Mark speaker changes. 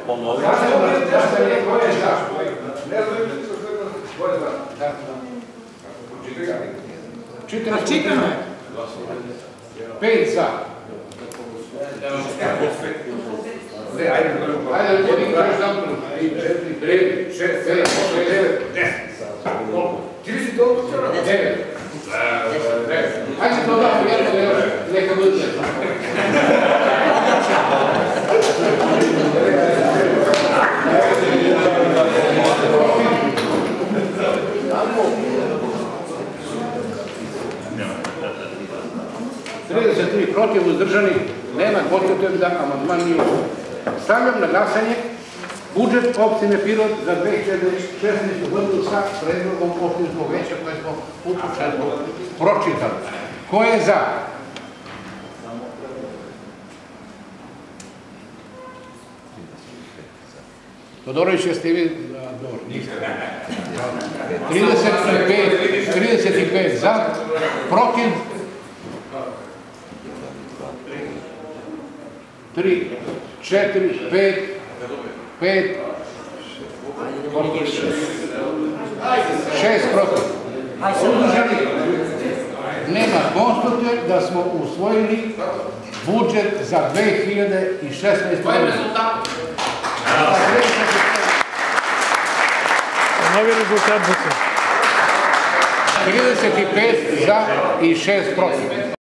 Speaker 1: ponoviti.
Speaker 2: Čitamo je. 5 za. Ajde, ljudi, kažeš nam 3, 4, 5, 6, 7, 8, 9, 10. Čili si to? 9. Ajde to da, neka bude. Protiv uzdržanih, nema potrebe da amandman nije usvojen. Stavljam na glasanje budžet opštine Pirot za 2016. godinu sa predlogom opštinskog veća koje smo u početku pročitali. Ko je za? Todorović, jeste i vi? 35 za, protiv 3, 4, 5, 6 protiv. Nema, konstatujem da smo usvojili budžet za 2016. godinu.
Speaker 3: Novi rezultat.
Speaker 2: 35 za i 6 protiv.